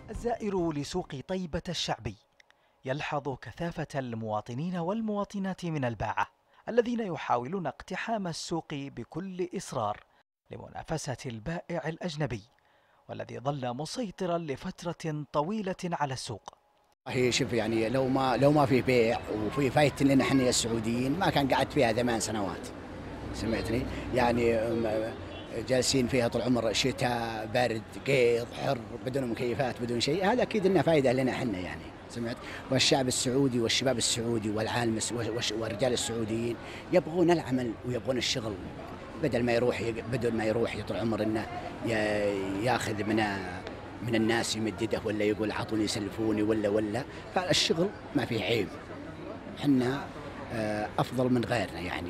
الزائر لسوق طيبة الشعبي يلحظ كثافة المواطنين والمواطنات من الباعة الذين يحاولون اقتحام السوق بكل إصرار لمنافسة البائع الأجنبي والذي ظل مسيطرا لفترة طويلة على السوق. هي شوف يعني لو ما في بيع وفي فايت لنا احنا السعوديين ما كان قعدت فيها 8 سنوات. سمعتني؟ يعني جالسين فيها طول عمر، شتاء بارد قيض حر بدون مكيفات بدون شيء، هذا اكيد انه فائده لنا احنا يعني. سمعت؟ والشعب السعودي والشباب السعودي والعالم والرجال السعوديين يبغون العمل ويبغون الشغل، بدل ما يروح طول عمر انه ياخذ من الناس يمدده ولا يقول اعطوني يسلفوني ولا فالشغل ما فيه عيب. احنا افضل من غيرنا يعني،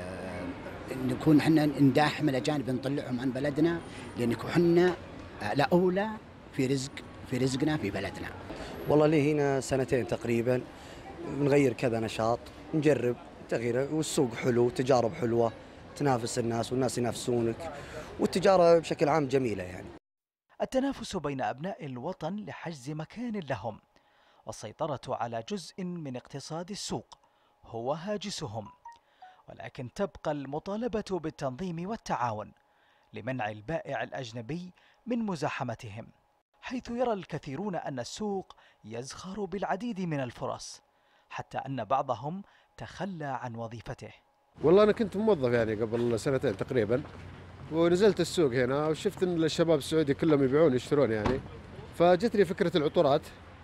نكون احنا نداحم الاجانب نطلعهم عن بلدنا لان احنا الاولى في رزقنا في بلدنا. والله لي هنا سنتين تقريبا، بنغير كذا نشاط، نجرب تغيير، والسوق حلو، تجارب حلوه، تنافس الناس والناس ينافسونك، والتجاره بشكل عام جميله يعني. التنافس بين أبناء الوطن لحجز مكان لهم والسيطرة على جزء من اقتصاد السوق هو هاجسهم، ولكن تبقى المطالبة بالتنظيم والتعاون لمنع البائع الأجنبي من مزاحمتهم، حيث يرى الكثيرون أن السوق يزخر بالعديد من الفرص حتى أن بعضهم تخلى عن وظيفته. والله أنا كنت موظف يعني قبل سنتين تقريبا، ونزلت السوق هنا وشفت ان الشباب السعودي كلهم يبيعون يشترون يعني، فجتني فكره العطورات،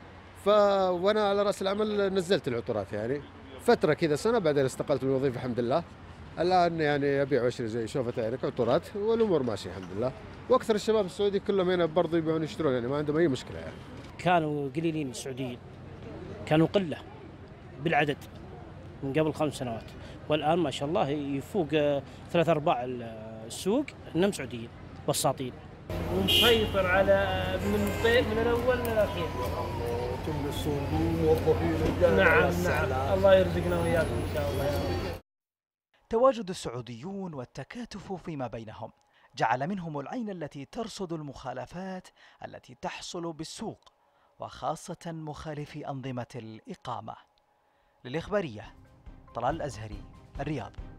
وانا على راس العمل نزلت العطورات يعني فتره كذا سنه، بعدين استقلت من الوظيفه الحمد لله. الان يعني ابيع واشتري زي شوفت عينك عطورات والامور ماشيه الحمد لله، واكثر الشباب السعودي كلهم هنا برضه يبيعون يشترون يعني ما عندهم اي مشكله يعني. كانوا قليلين السعوديين، كانوا قله بالعدد من قبل 5 سنوات، والآن ما شاء الله يفوق 3/4 السوق انهم سعوديين بساطين، ومسيطر على من الاول للاخير. كل السوق موظفين. نعم الله يرزقنا وياكم ان شاء الله يا رب. تواجد السعوديون والتكاتف فيما بينهم جعل منهم العين التي ترصد المخالفات التي تحصل بالسوق، وخاصة مخالفي أنظمة الإقامة. للإخبارية، طلال الأزهري، الرياض.